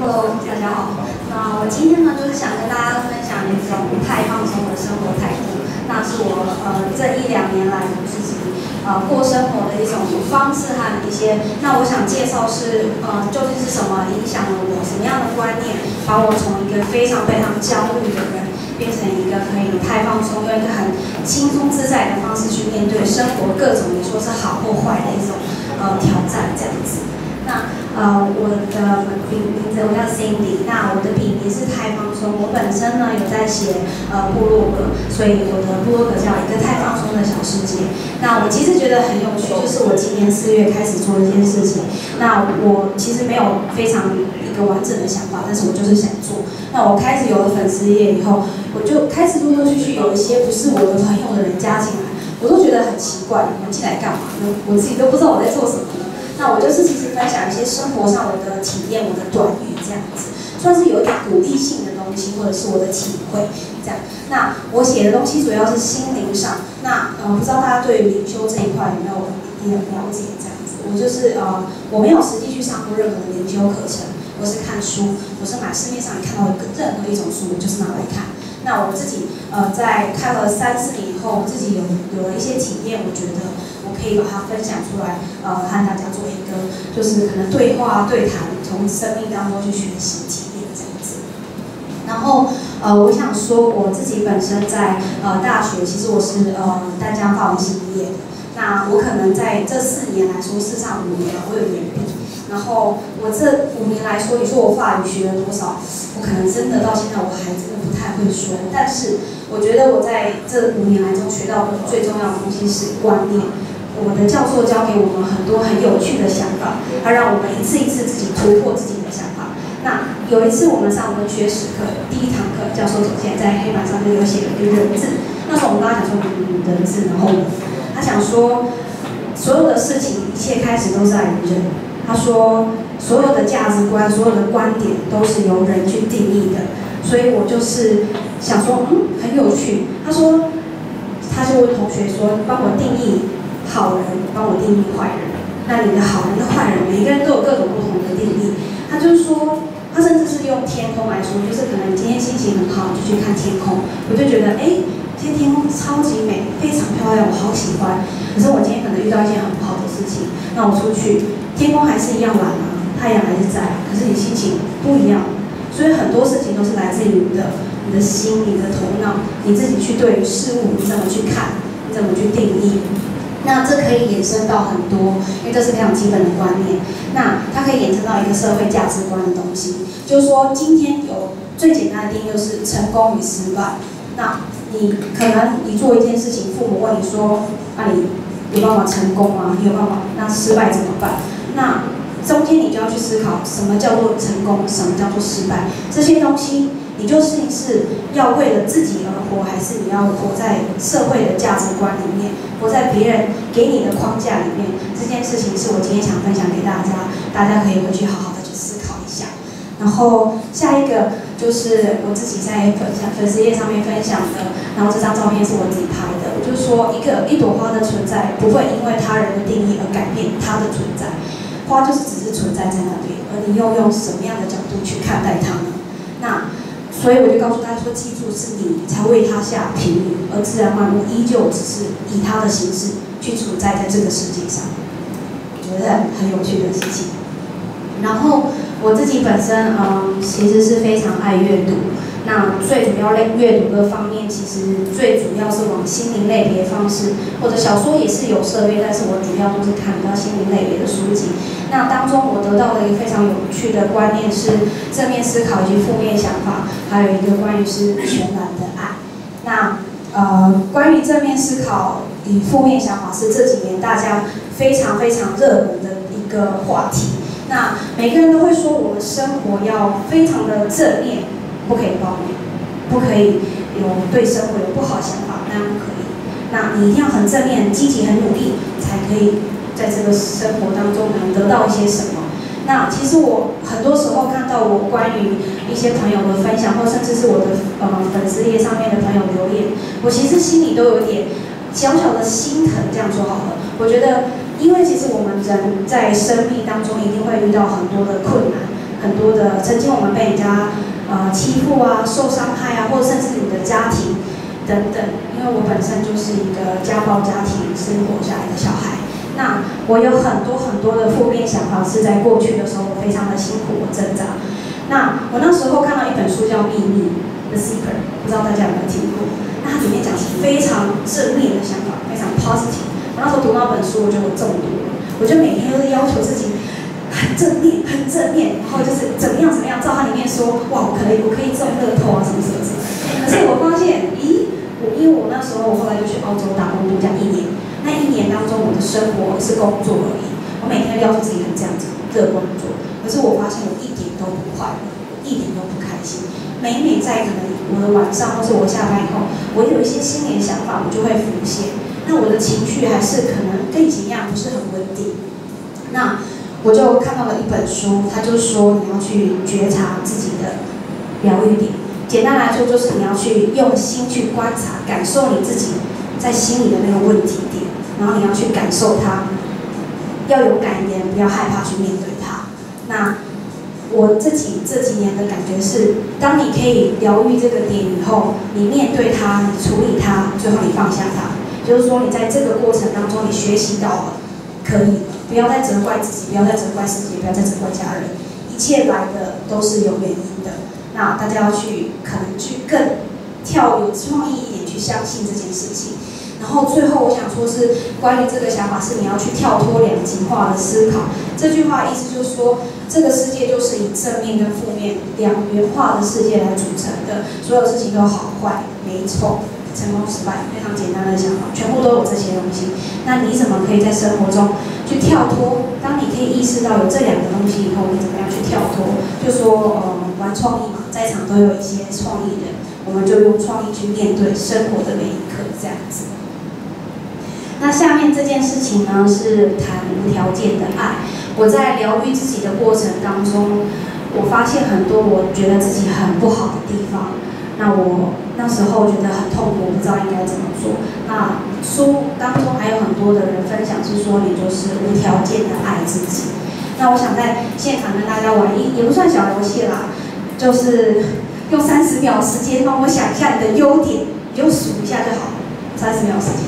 Hello， 大家好。那我今天呢，就是想跟大家分享一种不太放松的生活态度。那是我这1、2年来我自己过生活的一种方式和一些。那我想介绍是究竟是什么影响了我，什么样的观念，把我从一个非常非常焦虑的人，变成一个可以太放松，用一个很轻松自在的方式去面对生活各种你说是好或坏的一种挑战这样子。那我的名字我叫 Cindy， 那我的笔名是太放松。我本身呢有在写部落格，所以我的部落格叫一个太放松的小世界。那我其实觉得很有趣，就是我今年4月开始做一件事情。那我其实没有非常一个完整的想法，但是我就是想做。那我开始有了粉丝页以后，我就开始陆陆续续有一些不是我的朋友的人加进来，我都觉得很奇怪，你们进来干嘛呢？我自己都不知道我在做什么。那我就是其实分享一些生活上我的体验，我的短语这样子，算是有一点鼓励性的东西，或者是我的体会这样。那我写的东西主要是心灵上，那不知道大家对于灵修这一块有没有一定的了解？这样子，我就是我没有实际去上过任何的灵修课程，我是看书，我是买市面上你看到任何一种书，我就是拿来看。那我自己在看了3、4年以后，自己有了一些体验，我觉得我可以把它分享出来，和大家做一个就是可能对话、对谈，从生命当中去学习、体验这样子。然后我想说，我自己本身在大学，其实我是淡江法文系毕业的。那我可能在这4年来说，事实上5年了，我有延毕。然后我这5年来说，你说我法语学了多少？我可能真的到现在我还真的不太会说。但是我觉得我在这5年来中学到的最重要的东西是观念。我的教授教给我们很多很有趣的想法，他让我们一次一次自己突破自己的想法。那有一次我们上文学史课第1堂课，教授首先在黑板上就有写了一个人字。那时候我们刚刚讲说人字，然后他讲说所有的事情一切开始都在于人。他说，所有的价值观、所有的观点都是由人去定义的，所以我就是想说，很有趣。他说，他就问同学说，帮我定义好人，帮我定义坏人。那你的好人跟坏人，每一个人都有各种不同的定义。他就是说，他甚至是用天空来说，就是可能你今天心情很好，你就去看天空，我就觉得，今天天空超级美，非常漂亮，我好喜欢。可是我今天可能遇到一件很不好的事情，那我出去。天空还是一样蓝啊，太阳还是在，可是你心情不一样，所以很多事情都是来自于你的心、你的头脑，你自己去对于事物你怎么去看，你怎么去定义。那这可以衍生到很多，因为这是非常基本的观念。那它可以衍生到一个社会价值观的东西，就是说今天有最简单的定义就是成功与失败。那你可能你做一件事情，父母问你说，你有办法成功吗？你有办法？那失败怎么办？那中间你就要去思考，什么叫做成功，什么叫做失败？这些东西，你究竟是要为了自己而活，还是你要活在社会的价值观里面，活在别人给你的框架里面？这件事情是我今天想分享给大家，大家可以回去好好的去思考一下。然后下一个就是我自己在粉丝页上面分享的，然后这张照片是我自己拍的。我就说一朵花的存在不会因为他人的定义而改变它的存在，花就是只是存在在那边，而你又用什么样的角度去看待它呢？那所以我就告诉大家说，记住是你才为它下评语，而自然万物依旧只是以它的形式去存在在这个世界上。我觉得很有趣的事情。然后我自己本身其实是非常爱阅读。那最主要阅读的方面，其实最主要是往心灵类别方式，或者小说也是有涉猎，但是我主要都是看比较心灵类别的书籍。那当中我得到的一个非常有趣的观念是正面思考以及负面想法，还有一个关于是全然的爱。那关于正面思考与负面想法是这几年大家非常非常热门的一个话题。那每个人都会说，我们生活要非常的正面。不可以抱怨，不可以有对生活有不好的想法，那样不可以。那你一定要很正面、很积极、很努力，才可以在这个生活当中能得到一些什么。那其实我很多时候看到我关于一些朋友的分享，或甚至是我的粉丝页上面的朋友留言，我其实心里都有点小小的心疼。这样说好了，我觉得，因为其实我们人在生命当中一定会遇到很多的困难。 很多的曾经我们被人家欺负啊、受伤害啊，或者甚至你的家庭等等。因为我本身就是一个家暴家庭生活下来的小孩，那我有很多很多的负面想法，是在过去的时候我非常的辛苦，我挣扎。那我那时候看到一本书叫《秘密》The Secret， 不知道大家有没有听过？那它里面讲是非常正面的想法，非常 positive。我那时候读那本书，我觉得我中毒了，我就每天都要求自己很正面，很正面，然后就是怎么样怎么样，照它里面说，哇，我可以中乐透啊，什么什么什么。可是我发现，因为我那时候我后来就去澳洲打工度假1年，那1年当中我的生活是工作而已，我每天要求自己很这样子热工作，可是我发现我一点都不快乐，一点都不开心。每在可能我的晚上或是我下班以后，我有一些心里的想法，我就会浮现。那我的情绪还是可能跟以前一样，不是很稳定。那我就看到了一本书，它就说你要去觉察自己的疗愈点。简单来说，就是你要去用心去观察、感受你自己在心里的那个问题点，然后你要去感受它，要勇敢一点，不要害怕去面对它。那我这几年的感觉是，当你可以疗愈这个点以后，你面对它，你处理它，最后你放下它，就是说你在这个过程当中，你学习到了，可以不要再责怪自己，不要再责怪世界，不要再责怪家人，一切来的都是有原因的。那大家要去可能去更有创意一点去相信这件事情。然后最后我想说是关于这个想法是你要去跳脱两极化的思考。这句话的意思就是说，这个世界就是以正面跟负面两元化的世界来组成的，所有事情都好坏、美丑、成功失败，非常简单的想法，全部都有这些东西。那你怎么可以在生活中去跳脱？当你可以意识到有这两个东西以后，你怎么样去跳脱？就说玩创意嘛，在场都有一些创意人，我们就用创意去面对生活的每一刻，这样子。那下面这件事情呢，是谈无条件的爱。我在疗愈自己的过程当中，我发现很多我觉得自己很不好的地方。那我那时候觉得很痛苦，我不知道应该怎么做。那书当中还有很多的人分享是说，你就是无条件的爱自己。那我想在现场跟大家玩也不算小游戏啦，就是用30秒时间帮我想一下你的优点，你就数一下就好，30秒时间。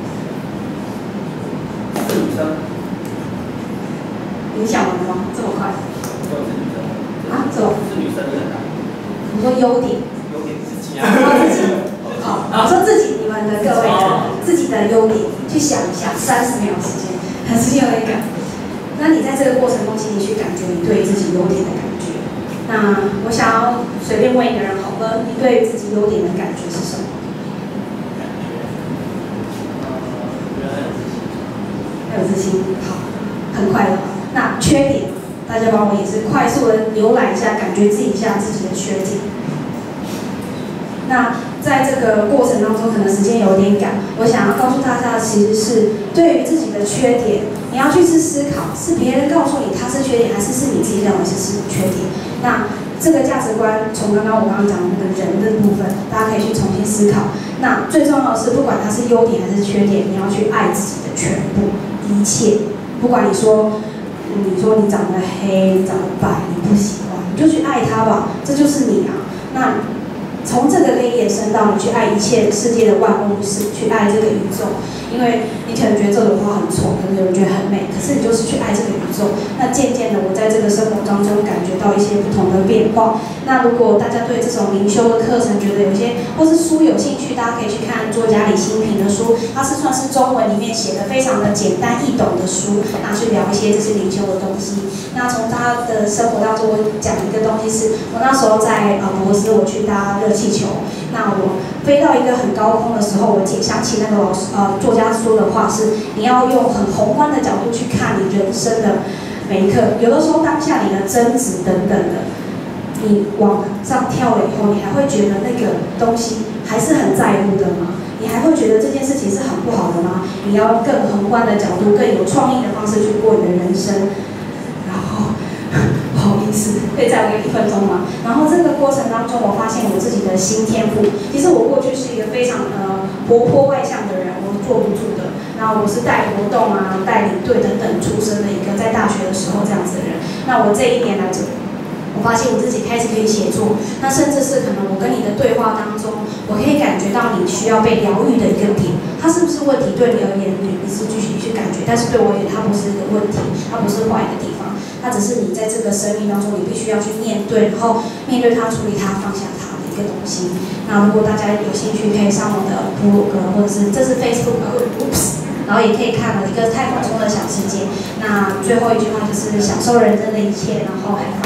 是女生。 你想完了吗？这么快？ 都是女生。 啊？怎么？ 是女生的人啊。 你说优点？ 优点自己啊。 说自己。我说自己，你们的各位自己的优点去想一下，30秒时间，很时间有一个。那你在这个过程中，请你去感觉你对自己优点的感觉。那我想要随便问一个人好了，你对自己优点的感觉是什么？很有自信，好，很快乐。那缺点，大家帮我也是快速的浏览一下，感觉自己一下自己的缺点。那在这个过程当中，可能时间有点赶，我想要告诉大家的其实是对于自己的缺点，你要去思考，是别人告诉你它是缺点，还是你自己认为是缺点？那这个价值观从我刚刚讲的那个人的部分，大家可以去重新思考。那最重要的是，不管它是优点还是缺点，你要去爱自己的全部一切。不管你说你长得黑，你长得白，你不喜欢，你就去爱它吧，这就是你啊。那从这个可以延伸到你去爱一切世界的万物，是去爱这个宇宙。因为你可能觉得这朵花很丑，可能有人觉得很美，可是你就是去爱这个宇宙。那渐渐的，我在这个生活当中感觉到一些不同的变化。那如果大家对这种灵修的课程觉得有些或是书有兴趣，大家可以去看作家李欣频的书，它是算是中文里面写的非常的简单易懂的书，那去聊一些这些灵修的东西。那从他的生活当中，我讲一个东西是，我那时候在博斯，我去搭热气球，那我飞到一个很高空的时候，我想起那个作家说的话是，你要用很宏观的角度去看你人生的每一刻。有的时候当下你的争执等等的，你往上跳了以后，你还会觉得那个东西还是很在乎的吗？你还会觉得这件事情是很不好的吗？你要更宏观的角度，更有创意的方式去过你的人生。然后不好意思，可以再给1分钟吗？然后这个过程当中，我发现我自己的新天赋。其实我过去是一个非常活泼外向的人，我坐不住的。然后我是带活动啊、带领队等等出身的一个，在大学的时候这样子的人。那我这1年来我发现我自己开始可以写作，那甚至是可能我跟你的对话当中，我可以感觉到你需要被疗愈的一个点，它是不是问题对你而言，你是具体去感觉，但是对我而言，它不是一个问题，它不是坏的地方，它只是你在这个生命当中，你必须要去面对，然后面对它，处理它，放下它的一个东西。那如果大家有兴趣，可以上我的部落格，或者是这是 Facebook， 然后也可以看我一个太放松的小世界。那最后一句话就是享受人生的一切，然后还